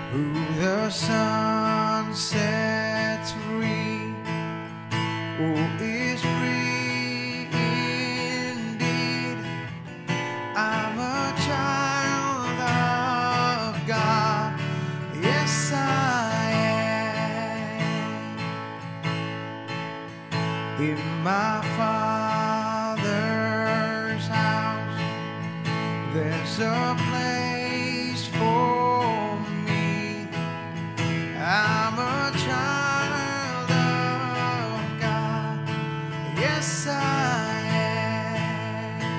Who the Son sets free, who is free indeed. I'm a child of God, yes I am. In my Father's house, there's a place for me. I'm a child of God, yes I am.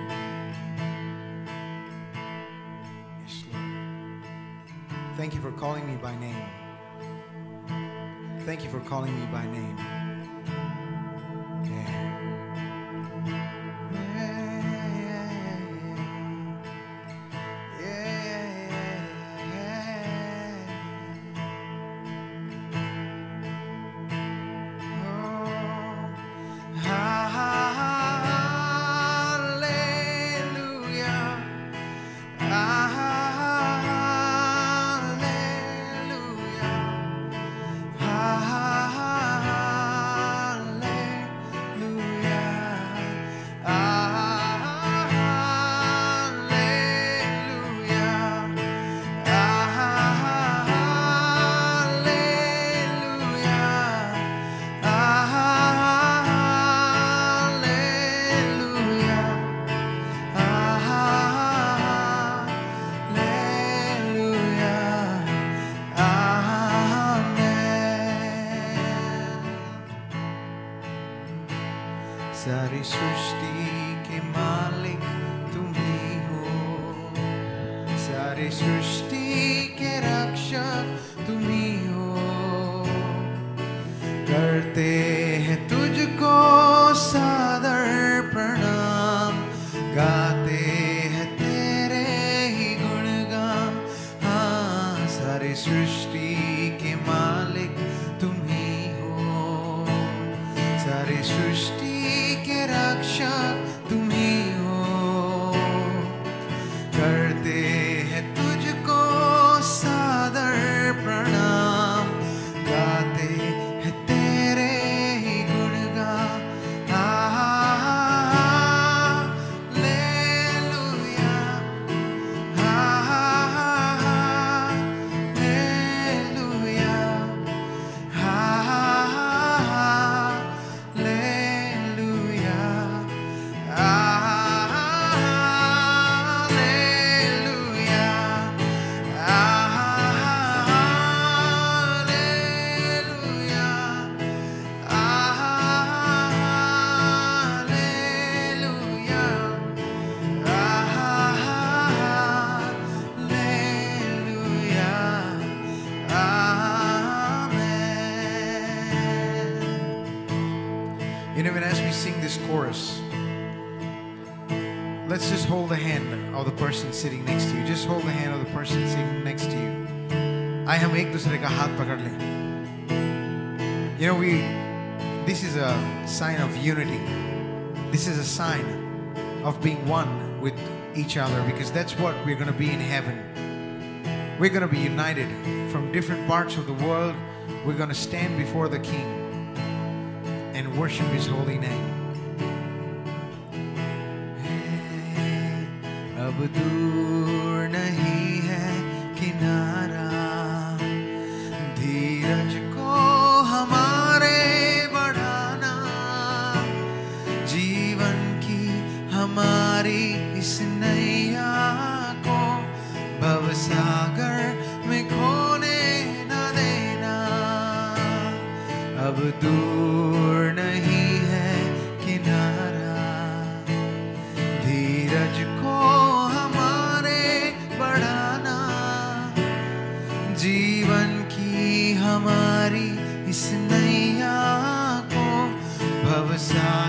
Yes, Lord. Thank you for calling me by name. Thank you for calling me by name. सारी सृष्टि के मालिक तुम ही हो, सारी सृष्टि के रक्षक तुम ही हो। करते हैं तुझको सादर प्रणाम, गाते हैं तेरे ही गुणगान। हाँ, सारी सृष्टि के मालिक तुम ही हो, सारी सृष्टि के रक्षक तुम ही हो। करते हैं तुझको सादर प्रणाम, गाते हैं तेरे ही गुणगान। Hallelujah, hallelujah, You know, as we sing this chorus, let's just hold the hand of the person sitting next to you. Just hold the hand of the person sitting next to you. आए हम एक दूसरे का हाथ पकड़ लें. You know, this is a sign of unity. This is a sign of being one with each other, because that's what we're going to be in heaven. We're going to be united from different parts of the world. We're going to stand before the King and worship His holy name. अब दूर नहीं है किनारा, धीरज को हमारे बढ़ाना, जीवन की हमारी इस नैया को भवसागर में खोने न देना। अब दूर नहीं है किनारा, धीरज को हमारे बढ़ाना, जीवन की हमारी इस नैया को भवसागर